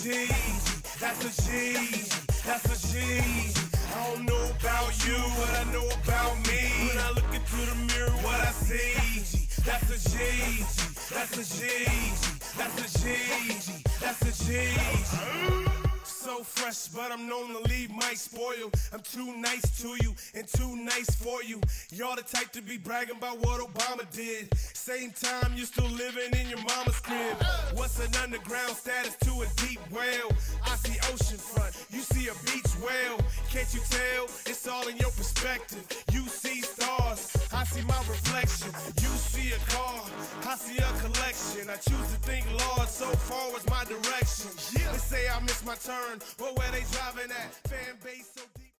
Jeezy, that's a Jeezy, that's a Jeezy. I don't know about you, but I know about me. When I look into the mirror, what I see, that's a Jeezy, that's a Jeezy, that's a Jeezy, that's a Jeezy. So fresh, but I'm known to leave might spoil. I'm too nice to you and too nice for you. Y'all the type to be bragging about what Obama did. Same time you still living in your mama's crib. What's an underground status to a deep well? I see oceanfront, you see a beach whale. Can't you tell? It's all in your perspective. You see stars, I see my reflection. You see a car, I see a collection. I choose to think, Lord, so far was my direction. They say I missed my turn, but where they driving at? Fan base so deep.